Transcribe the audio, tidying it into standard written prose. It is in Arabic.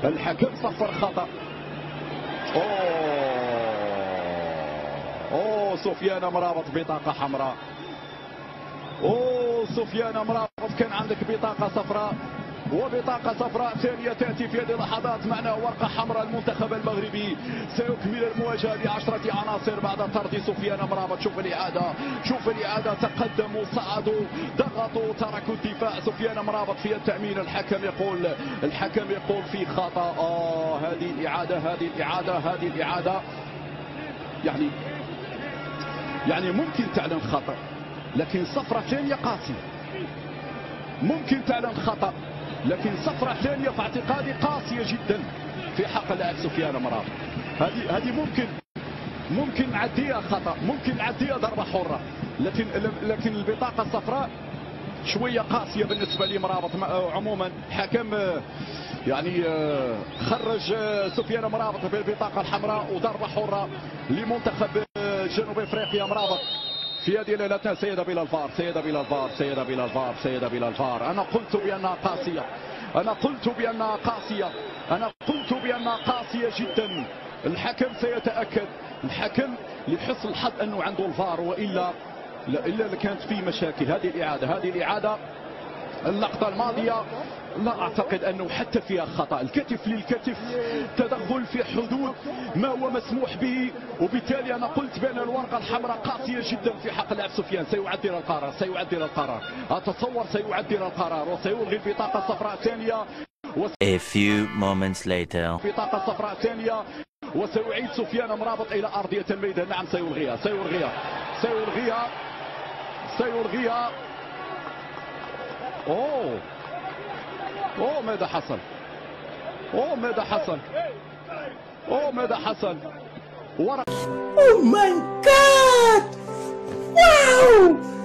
الحكم صفر خطأ. سفيان مرابط بطاقة حمراء. سفيان مرابط كان عندك بطاقة صفراء، وبطاقة صفراء ثانية تأتي في هذه اللحظات معنا ورقة حمراء. المنتخب المغربي سيكمل المواجهة ب10 عناصر بعد طرد سفيان مرابط. شوف الإعادة، تقدموا، صعدوا، ضغطوا، تركوا الدفاع. سفيان مرابط في التأمين. الحكم يقول في خطأ. هذه الإعادة يعني ممكن تعلن خطأ، لكن صفرة ثانية قاسية. ممكن تعلن خطأ، لكن صفرة ثانية في اعتقادي قاسية جدا في حق اللاعب سفيان مرابط. هذه ممكن نعديها خطأ، ممكن نعديها ضربة حرة، لكن البطاقة الصفراء شوية قاسية بالنسبة لمرابط. عموما حكم يعني خرج سفيان مرابط بالبطاقة الحمراء، وضربة حرة لمنتخب جنوب افريقيا. مرابط في هذه الليلة سيد بلا الفار. أنا قلت بأنها قاسية جدا. الحكم سيتأكد، الحكم لحسن الحظ أنه عنده الفار، وإلا كانت في مشاكل. هذه الإعادة اللقطة الماضية لا أعتقد أنه حتى فيها خطأ. الكتف للكتف، تدخل في حدود ما هو مسموح به، وبالتالي أنا قلت بأن الورقة الحمراء قاسية جدا في حق لاعب سفيان. سيعدل القرار، أتصور سيعدل القرار وسيلغي البطاقة الصفراء الثانية. A few moments later. بطاقة صفراء ثانية، وسيعيد سفيان مرابط إلى أرضية الميدان. نعم سيلغيها. ماذا حصل؟ Oh my God! Wow!